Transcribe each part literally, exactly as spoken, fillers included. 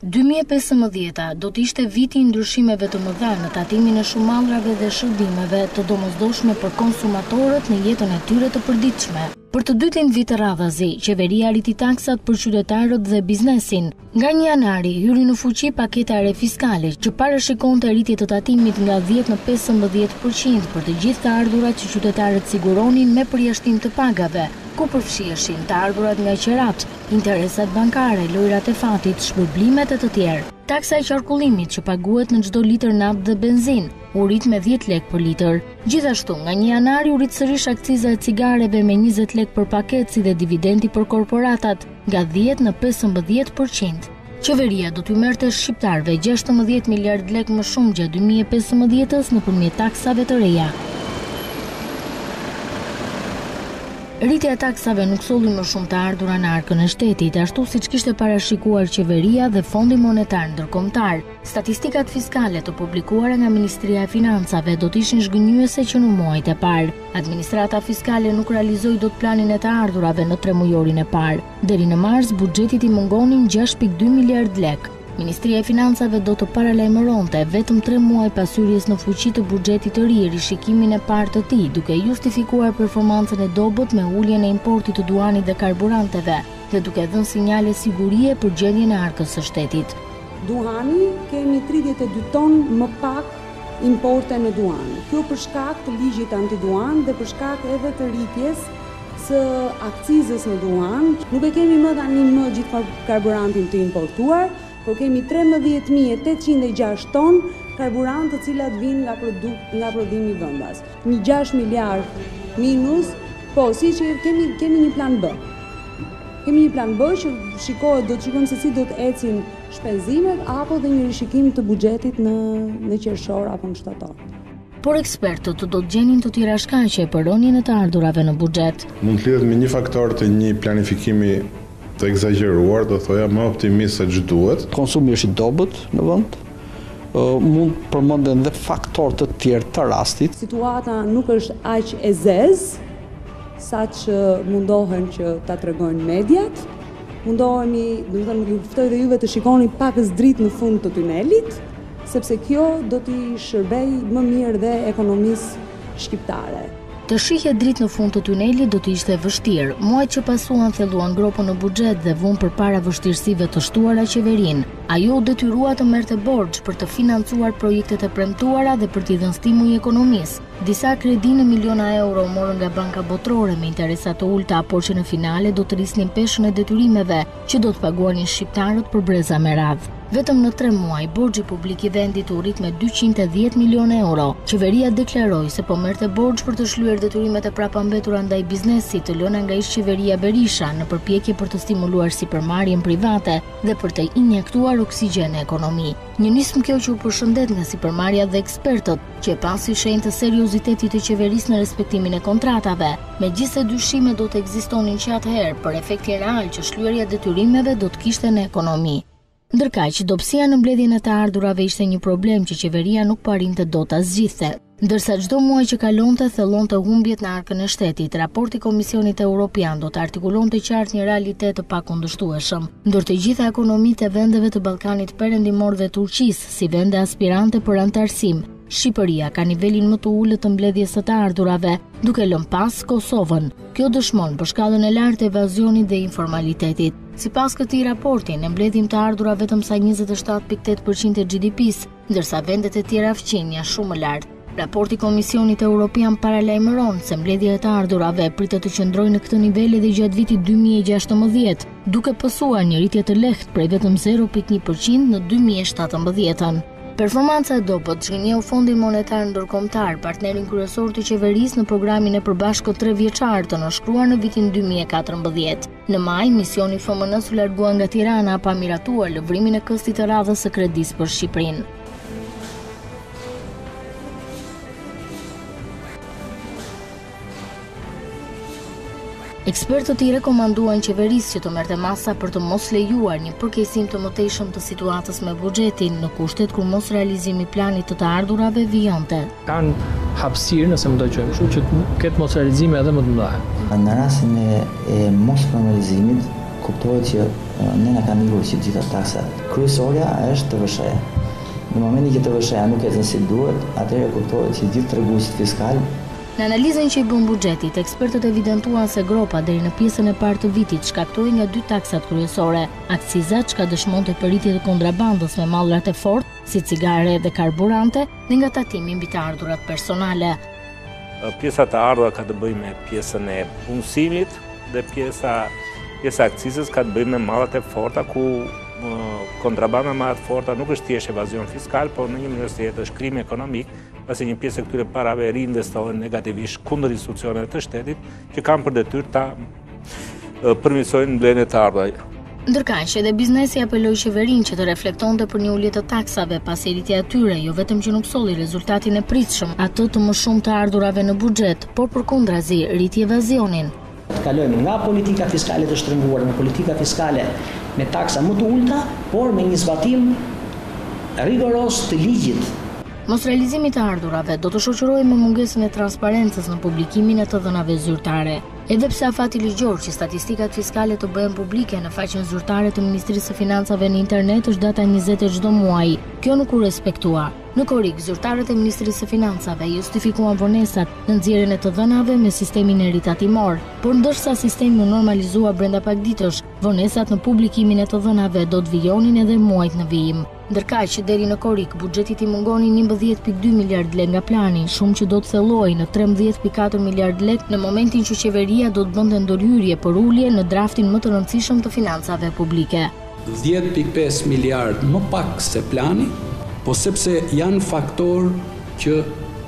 dy mijë e pesëmbëdhjetë do të ishte viti i ndryshimeve të mëdha në tatimin e shumallrave dhe shërbimeve të domosdoshme për konsumatorët në jetën e tyre të përditshme. Për të dytin vit radhazi, qeveria rriti taksat për qytetarët dhe biznesin. Nga një janari hyri në fuqi paketa re fiskale që parashikonte rritje të tatimit nga dhjetë në pesëmbëdhjetë përqind për të gjithë të ardhurat që qytetarët siguronin me përjashtim të pagave, ku përfshiheshin të ardhurat nga qerat, interesat bankare, lojrat e fatit, shpërblimet e të tjerë. Taksa e qarkullimit që paguhet në çdo litër naftë dhe benzinë u rrit me dhjetë lekë për litër. Gjithashtu, nga një janari u rrit sërish akciza e cigareve me njëzet lekë për paket si dhe dividendi për korporatat, nga dhjetë në pesëmbëdhjetë përqind. Qeveria do t'u merrte shqiptarëve gjashtëmbëdhjetë miliard lekë më shumë gjatë dy mijë e pesëmbëdhjetës nëpërmjet taksave të reja. Rritja e taksave nuk solli më shumë të ardhura në arkën e shtetit, ashtu siç kishte parashikuar qeveria dhe Fondi Monetar Ndërkombëtar. Statistikat fiskale të publikuara nga Ministria e Financave do të ishin zhgënjyese që në muajt e parë. Administrata fiskale nuk realizoi dot planin e të ardhurave në tremujorin e parë. Deri në mars buxhetit i mungonin gjashtë pikë dy miliard lekë. Ministria e Financave do të paralajmëronte vetëm tre muaj pas hyrjes në fuqi të buxhetit të ri rishikimin e parë të tij, duke justifikuar performancën e dobët me uljen e importit të duanit dhe karburanteve dhe duke dhënë sinjale sigurie për gjendjen e arkës së shtetit. Duhani kemi tridhjetë e dy ton më pak importe në duanë. Kjo për shkak të ligjit antiduan dhe për shkak edhe të rritjes së akcizës në duanë. Nuk e kemi më tani më gjithë karburantin të importuar, por kemi trembëdhjetë mijë e tetëqind e gjashtë ton karburant të cilat vinë nga produkt nga prodhimi i vendas. Një gjashtë miliard minus, po si që kemi kemi një plan B. Kemi një plan B që shikohet, do të shikojmë se si do të ecin shpenzimet apo dhe një rishikim të buxhetit në në qershor apo në shtator. Por ekspertët do të gjenin të tjera shkaqe për rënien e të ardhurave në buxhet. Mund të lidhet me një faktor të një planifikimi të egzageruar, do thoja më optimist se ç'duhet. Konsumi është i dobët në vend. Uh, mund përmenden dhe faktorë të tjerë të rastit. Situata nuk është aq e zezë saqë mundohen që ta tregojnë mediat. Mundohemi, do të thënë, ju ftoj dhe juve të shikoni pakës dritë në fund të tunelit, sepse kjo do t'i shërbej më mirë dhe ekonomisë shqiptare. Të shihet dritë në fund të tunelit do të ishte vështirë. Muajt që pasuan thelluan gropën në buxhet dhe vunë përpara vështirësive të shtuara qeverinë. Ajo u detyrua të merrte borxh për të financuar projektet e premtuara dhe për t'i dhënë stimull ekonomisë. Disa kredi në miliona euro morën nga banka botërore me interesa të ulta, por që në finale do të rrisnin peshën e detyrimeve që do të paguanin shqiptarët për breza me radhë. Vetëm në tre muaj, borxhi publik i vendit u rrit me dyqind e dhjetë milionë euro. Qeveria deklaroi se po merrte borxh për të shlyer detyrimet e prapambetura ndaj biznesit të lëna nga ish qeveria Berisha në përpjekje për të stimuluar sipërmarrjen private dhe për të injektuar oksigjen në ekonomi. Një nismë kjo që u përshëndet nga sipërmarrja dhe ekspertët, që e pasi shenjë të seriozitetit të qeverisë në respektimin e kontratave. Megjithëse dyshime do të ekzistonin që atëherë për efektin real që shlyerja e detyrimeve do të kishte në ekonomi. Ndërkaq, dobësia në mbledhjen e të ardhurave ishte një problem që qeveria nuk po arrinte dot ta zgjidhte. Ndërsa çdo muaj që kalonte thellonte humbjet në arkën e shtetit, raporti Komisionit Evropian do të artikulonte qartë një realitet të pakundërshtueshëm, ndër të gjitha ekonomitë e vendeve të Ballkanit Perëndimor dhe Turqisë, si vende aspirante për antarësim, Shqipëria ka nivelin më të ulët të mbledhjes së të ardhurave, duke lënë pas Kosovën. Kjo dëshmon për shkallën e lartë të evazionit dhe informalitetit. Sipas këtij raporti, ne mbledhim të ardhura vetëm sa njëzet e shtatë pikë tetë përqind e G D P-s, ndërsa vendet e tjera fqin janë shumë më lart. Raporti Komisionit Evropian paralajmëron se mbledhja e të ardhurave pritet të qëndrojë në këtë nivel edhe gjatë vitit dy mijë e gjashtëmbëdhjetë, duke pësuar një rritje të lehtë prej vetëm zero pikë një përqind në dy mijë e shtatëmbëdhjetën. Performanca e dobët zhgënjeu Fondin Monetar Ndërkombëtar, partnerin kryesor të qeverisë në programin e përbashkët tre vjeçar të nënshkruar në vitin dy mijë e katërmbëdhjetë. Në maj, misioni F M N-s u largua nga Tirana pa miratuar lëvrimin e këstit të radhës së kredisë për Shqipërinë. Ekspertët i rekomanduan qeverisë që të merrte masa për të mos lejuar një përkesim të mëtejshëm të situatës me buxhetin në kushtet kur mos realizimi i planit të të ardhurave vijonte. Kanë hapësirë, nëse më do të quajmë kështu, që të ketë mos realizime edhe më të mëdha. Në rastin e, e mos realizimit, kuptohet që ne na kanë ikur që gjitha taksat. Kryesorja është T V S-ja. Në momentin që T V S-ja nuk ecën si duhet, atëherë kuptohet që gjithë treguesit fiskal. Në analizën që i bën buxhetit, ekspertët evidentuan se gropa deri në pjesën e parë të vitit shkaktohej nga dy taksat kryesore: akcizat, çka dëshmonte përritje të kontrabandës me mallrat e fortë, si cigare dhe karburante, dhe nga tatimi mbi të ardhurat personale. Pjesa e ardhurave ka të bëjë me pjesën e punësimit dhe pjesa pjesa e akcizës ka të bëjë me mallat e forta, ku kontrabanda me mallat e forta nuk është thjesht evazion fiskal, por në një mënyrë tjetër është krim ekonomik, pasi një pjesë e këtyre parave riinvestohen negativisht kundër institucioneve të shtetit që kanë për detyrë ta përmirësojnë mbledhjen e të ardhurave. Ndërkaq edhe biznesi apeloi qeverinë që të reflektonte për një ulje të taksave, pasi rritja e tyre jo vetëm që nuk solli rezultatin e pritshëm, atë të më shumë të ardhurave në buxhet, por përkundrazi rriti evazionin. Të kalojmë nga politika fiskale të shtrënguar në politika fiskale me taksa më të ulta, por me një zbatim rigoros të ligjit. Mos realizimi të ardhurave do të shoqërohej me mungesën e transparencës në publikimin e të dhënave zyrtare. Edhe pse afati ligjor që statistikat fiskale të bëhen publike në faqen zyrtare të Ministrisë së Financave në internet është data njëzet e çdo muaji, kjo nuk u respektua. Në korik, zyrtarët e Ministrisë së Financave justifikuan vonesat në nxjerrjen e të dhënave me sistemin e ritatimor, por ndërsa sistemi u normalizua brenda pak ditësh, vonesat në publikimin e të dhënave do të vijonin edhe muajt në vijim. Ndërkaq që deri në korik, buxhetit i mungoni njëmbëdhjetë pikë dy miliard lekë nga plani, shumë që do të thellojë në trembëdhjetë pikë katër miliard lekë në momentin që qeveria do të bënte ndërhyrje për ulje në draftin më të rëndësishëm të financave publike. dhjetë pikë pesë miliard më pak se plani, po sepse janë faktor që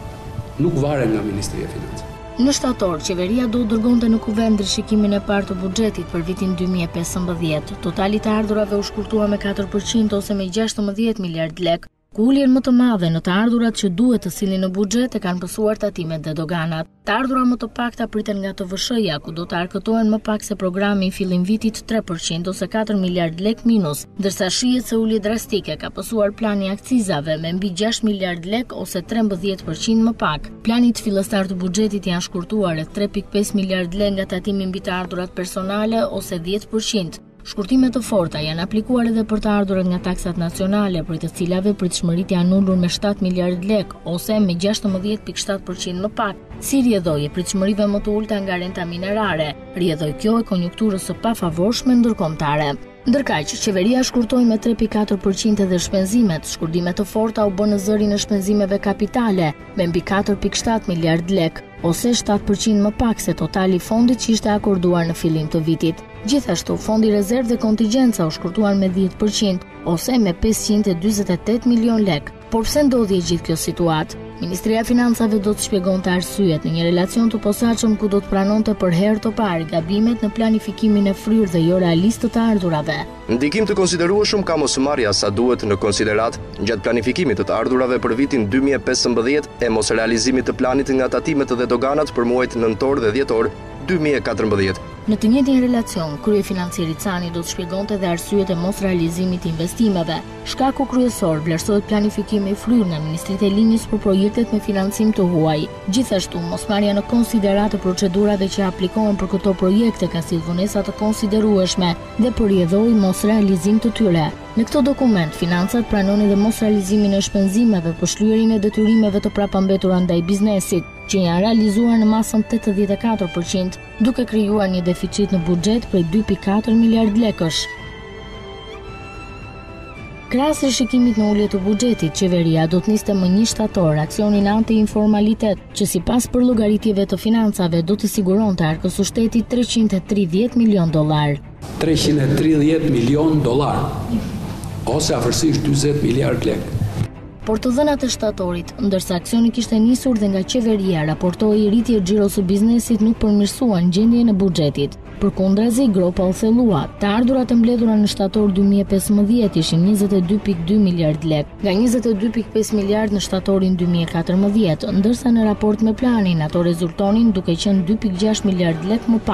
nuk varen nga Ministria e Financave. Në shtator, qeveria do të dërgonte në kuvend rishikimin e parë të buxhetit për vitin dy mijë e pesëmbëdhjetë. Totali të ardhurave u shkurtua me katër përqind ose me gjashtëmbëdhjetë miliard lekë, ku uljen më të madhe në të ardhurat që duhet të sillen në buxhet e kanë pësuar tatimet dhe doganat. Të ardhura më të pakta priten nga T V S-ja, ku do të arkëtohen më pak se programi i fillim vitit tre përqind ose katër miliard lekë minus, ndërsa shihet se ulje drastike ka pësuar plani akcizave me mbi gjashtë miliard lekë ose trembëdhjetë përqind më pak. Plani të fillestar të buxhetit janë shkurtuar rreth tre pikë pesë miliard lekë nga tatimi mbi të ardhurat personale ose dhjetë përqind. Shkurtime të forta janë aplikuar edhe për të ardhurat nga taksat nacionale, për të cilave pritshmëritë janë ulur me shtatë miliard lekë ose me gjashtëmbëdhjetë pikë shtatë përqind më pak. Si rrjedhoi pritshmërive më të ulta nga renta minerare, rrjedhoi kjo e konjunkturës së pafavorshme ndërkombëtare. Ndërkaq, qeveria shkurtoi me tre pikë katër përqind edhe shpenzimet, shkurtime të forta u bën në zërin e shpenzimeve kapitale, me mbi katër pikë shtatë miliard lekë, ose shtatë përqind më pak se totali i fondit që ishte akorduar në fillim të vitit. Gjithashtu, fondi rezervë dhe kontingjenca u shkurtuar me dhjetë përqind, ose me pesëqind e dyzet e tetë milion lekë. Por pse ndodhi gjithë kjo situatë? Ministria e Financave do të shpjegonte arsyet në një relacion të posaçëm ku do të pranonte për herë të parë gabimet në planifikimin e fryrë dhe jo realist të të ardhurave. Ndikim të konsiderueshëm ka mosmarrja sa duhet në konsiderat gjatë planifikimit të të ardhurave për vitin dy mijë e pesëmbëdhjetë e mos realizimit të planit nga tatimet dhe doganat për muajt nëntor dhe dhjetor dy mijë e katërmbëdhjetë. Në të njëjtin relacion, kryefinancieri Cani do të shpjegonte edhe arsyet e mos realizimit të investimeve. Shkaku kryesor vlerësohet planifikimi i fryrë nga ministritë e linjës për projektet me financim të huaj. Gjithashtu, mosmarrja në konsiderat të procedurave që aplikohen për këto projekte ka sill vonesa të konsiderueshme dhe përrjedhoi mos realizim të tyre. Në këtë dokument, financat pranojnë edhe mos realizimin e shpenzimeve për shlyerjen e detyrimeve të prapambetura ndaj biznesit, që janë realizuar në masën tetëdhjetë e katër përqind, duke krijuar një deficit në buxhet prej dy pikë katër miliard lekësh. Krahas rishikimit në ulje të buxhetit, qeveria do të niste më një shtator aksionin anti-informalitet, që sipas përllogaritjeve të financave do të siguronte arkës së shtetit treqind e tridhjetë milion dollar. treqind e tridhjetë milion dollar, ose afërsisht dyzet miliard lekë. Por të dhënat e shtatorit, ndërsa aksioni kishte nisur dhe nga qeveria raportoi rritje xhiros së biznesit nuk përmirësuan gjendjen e buxhetit. Përkundrazi, gropa u thellua. Të ardhurat e mbledhura në shtator dy mijë e pesëmbëdhjetë ishin njëzet e dy pikë dy miliard lekë, nga njëzet e dy pikë pesë miliard në shtatorin dy mijë e katërmbëdhjetë, ndërsa në raport me planin ato rezultonin duke qenë dy pikë gjashtë miliard lekë më pak.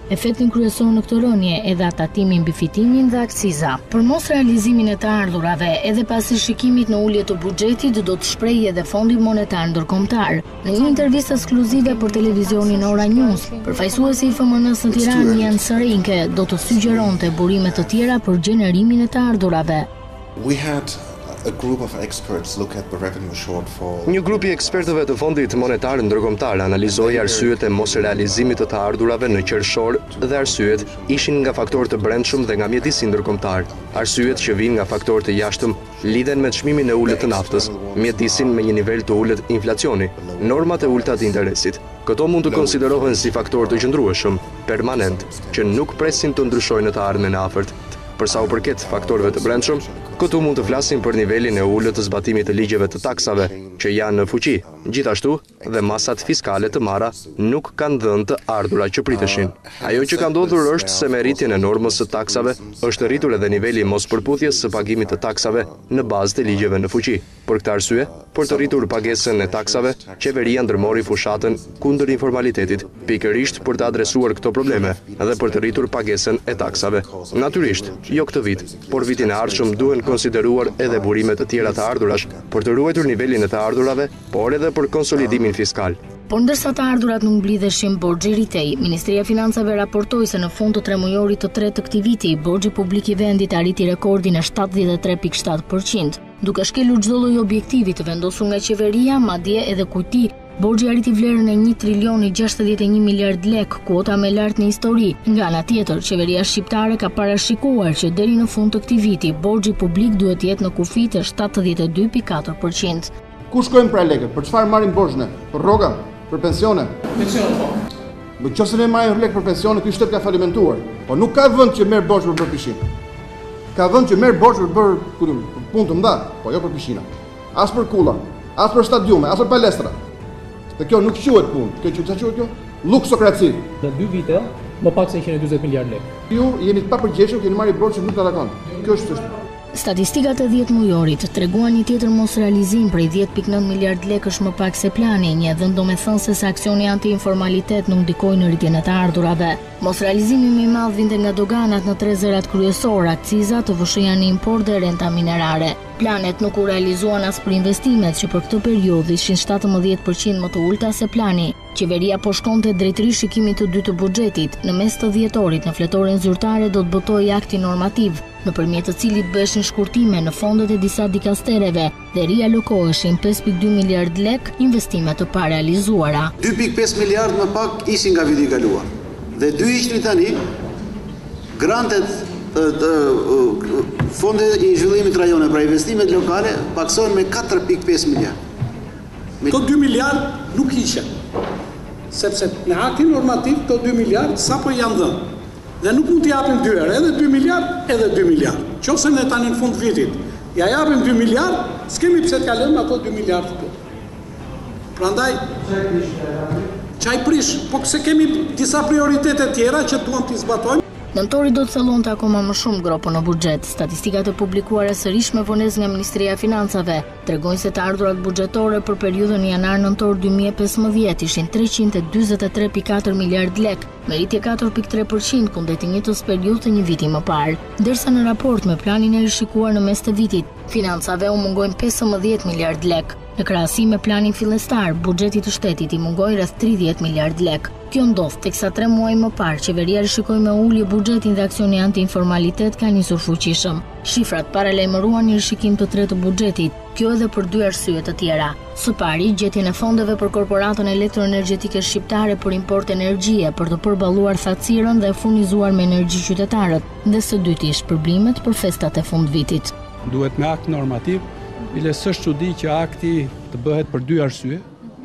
Efektin kryesor në këtë rënje edhe atatimi mbi fitimin dhe akciza. Për mos realizimin e të ardhurave, edhe pasi shikimit në ulje të buxhetit do të shprehej edhe Fondi Monetar Ndërkombëtar. Në një intervistë ekskluzive për televizionin Ora News, përfaqësuesi i F M N-s në Tiranë, Jan Sërinke, do të sugjeronte burime të tjera për gjenerimin e të ardhurave. We had a group of experts look at the revenue shortfall. Një grup i ekspertëve të Fondit Monetar Ndërkombëtar analizoi arsyet e mosrealizimit të të ardhurave në qershor dhe arsyet ishin nga faktorë të brendshëm dhe nga mjedisi ndërkombëtar. Arsyet që vijnë nga faktorë të jashtëm lidhen me çmimin e ulët të naftës, mjedisin me një nivel të ulët inflacioni, normat e ulta të interesit. Këto mund të konsiderohen si faktorë të qëndrueshëm, permanent, që nuk presin të ndryshojnë në të ardhmen e afërt. Për sa u përket faktorëve të brendshëm, këtu mund të flasim për nivelin e ulët të zbatimit të ligjeve të taksave, që janë në fuqi. Gjithashtu, dhe masat fiskale të marra nuk kanë dhënë të ardhurat që priteshin. Ajo që ka ndodhur është se me rritjen e normës së taksave është rritur edhe niveli i mospërputhjes së pagimit të taksave në bazë të ligjeve në fuqi. Për këtë arsye, për të rritur pagesën e taksave, qeveria ndërmori fushatën kundër informalitetit, pikërisht për të adresuar këto probleme dhe për të rritur pagesën e taksave. Natyrisht, jo këtë vit, por vitin e ardhshëm duhen konsideruar edhe burime të tjera të ardhurash për të ruajtur nivelin e të ardhurave, por edhe për konsolidimin fiskal. Por ndërsa të ardhurat nuk mblidheshin borxhi rritej, Ministria e Financave raportoi se në fund të tremujorit të tretë të këtij viti, borxhi publik i vendit arriti rekordin e shtatëdhjetë e tre pikë shtatë përqind, duke shkelur çdo lloj objektivi të vendosur nga qeveria, madje edhe kujti. Borxhi arriti vlerën e një trilion e gjashtëdhjetë e një miliard lek, kuota më e lartë në histori. Nga ana tjetër, qeveria shqiptare ka parashikuar që deri në fund të këtij viti, borxhi publik duhet të jetë në kufi të shtatëdhjetë e dy pikë katër përqind. Ku shkojmë pra lekët? Për çfarë marrim borxhin? Për rroga? Për pensione? Pensione po. Në qoftë se ne marrim lek për pensione, ky shtet ka falimentuar. Po nuk ka vend që merr borxh për bërë pishin. Ka vend që merr borxh për bërë, ku diun, punë të mëdha, po jo për pishina. As për kulla, as për stadiume, as për palestra. Dhe kjo nuk quhet punë. Kjo çfarë quhet kjo? Luksokraci. Në dy vite, më pak se njëqind e dyzet miliard lekë. Ju jeni të papërgjeshëm, keni marrë borxh që nuk ta takon. Kjo është çështja. Statistikat e dhjetë mujorit treguan një tjetër mosrealizim prej dhjetë pikë nëntë miliard lekësh më pak se plani, një dhëndomethënëse se aksioni anti-informalitet nuk ndikoi në rritjen e të ardhurave. Mosrealizimi më i madh vinte nga doganat në tre zërat kryesorë, akciza, të vëshëja në import dhe renta minerare. Planet nuk u realizuan as për investimet që për këtë periudhë ishin shtatëmbëdhjetë përqind më të ulta se plani. Qeveria po shkonte drejt rishikimit të dytë të buxhetit. Në mes të dhjetorit, në fletoren zyrtare do të botojë akti normativ, nëpërmjet të cilit bëheshin shkurtime në fondet e disa dikastereve dhe rialokoheshin pesë pikë dy miliard lek investime të parealizuara. dy pikë pesë miliard më pak ishin nga viti i kaluar. Dhe dy ishin tani grantet të fondet i zhvillimit rajone pra investimet lokale paksohen me katër pikë pesë miliard. Këto dy miliard nuk ishen, sepse në aktin normativ këto dy miliard sapo janë dhënë. Dhe nuk mund t'i japim dy herë, edhe dy miliard, edhe dy miliard. Qofse ne tani në fund vitit ja japim dy miliard, s'kemi pse t'ja lëmë ato dy miliard këtu. Prandaj çaj prish, po se kemi disa prioritete tjera që duam t'i zbatojmë. Nëntori do të thellonte akoma më shumë gropën në buxhet. Statistikat e publikuara sërish me vonesë nga Ministria e Financave tregojnë se të ardhurat buxhetore për periudhën janar-nëntor dy mijë e pesëmbëdhjetë ishin treqind e dyzet e tre pikë katër miliard lek, me rritje katër pikë tre përqind kundër të njëjtës periudhë të një viti më parë. Ndërsa në raport me planin e rishikuar në mes të vitit, financave u mungojnë pesëmbëdhjetë miliard lek. Në krahasim me planin fillestar, buxheti të shtetit i mungoi rreth tridhjetë miliard lek. Kjo ndodh teksa tre muaj më parë qeveria rishikoi me ulje buxhetin dhe aksioni anti-informalitet ka nisur fuqishëm. Shifrat paralajmëruan një rishikim të tretë të buxhetit, kjo edhe për dy arsye të tjera. Së pari, gjetjen e fondeve për korporatën elektroenergjetike shqiptare për import energjie për të përballuar thatësirën dhe furnizuar me energji qytetarët, dhe së dyti shpërblimet për festat e fundvitit. Duhet me akt normativ, bile s'është çudi që akti të bëhet për dy arsye.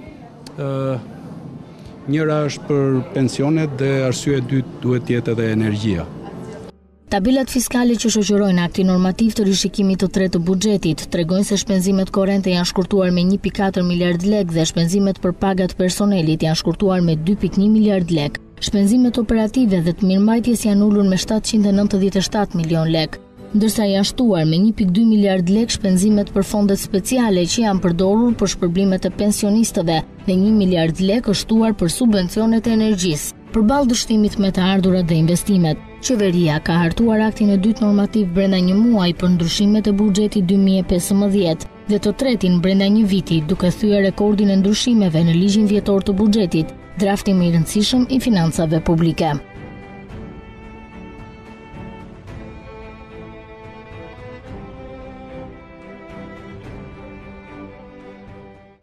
Ë Njëra është për pensionet dhe arsye e dytë duhet të jetë edhe energjia. Tabelat fiskale që shoqërojnë aktin normativ të rishikimit të tretë të buxhetit tregojnë se shpenzimet korrente janë shkurtuar me një pikë katër miliard lek dhe shpenzimet për pagat personelit janë shkurtuar me dy pikë një miliard lek. Shpenzimet operative dhe të mirëmbajtjes janë ulur me shtatëqind e nëntëdhjetë e shtatë milion lek, ndërsa janë shtuar me një pikë dy miliard lek shpenzimet për fondet speciale që janë përdorur për shpërblimet e pensionistëve dhe një miliard lek është shtuar për subvencionet e energjisë. Përballë dështimit me të ardhurat dhe investimet, qeveria ka hartuar aktin e dytë normativ brenda një muaji për ndryshimet e buxhetit dy mijë e pesëmbëdhjetë dhe të tretin brenda një viti, duke thyer rekordin e ndryshimeve në ligjin vjetor të buxhetit, drafti më i rëndësishëm i financave publike.